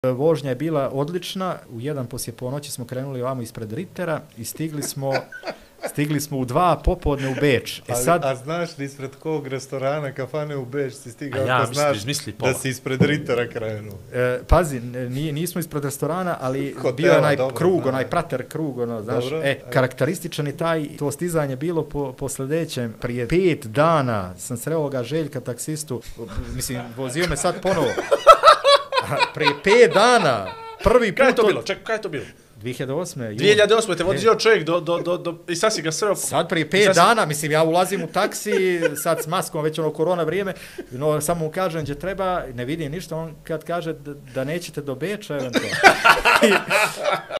Vožnja je bila odlična, u 1 poslije ponoći smo krenuli ovamo ispred Rittera i stigli smo u 2 popodne u Beč. A znaš li ispred kog restorana, kafane u Beč si stigao, ako znaš da si ispred Rittera krenuo? Pazi, nismo ispred restorana, ali bio je onaj krug, onaj prater krug, znaš. Karakterističan je to stizanje bilo po sljedećem. Prije 5 dana sam sreo ga Željka taksistu, mislim, vozio me sad ponovo. Prije 5 dana, prvi put... Kaj je to bilo? Čekaj, kaj je to bilo? 2008. 2008. te vozio čovjek i sad si ga sreo... Sad prije 5 dana, mislim, ja ulazim u taksi, sad s maskom, već korona vrijeme, no samo mu kažem gdje treba, ne vidim ništa, on kad kaže da nećete do Beča, eventualno.